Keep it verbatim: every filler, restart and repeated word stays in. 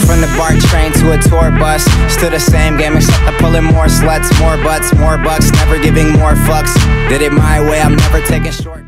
from the BART train to a tour bus. Still the same game except I'm pulling more sluts, more butts, more bucks, never giving more fucks. Did it my way, I'm never taking short.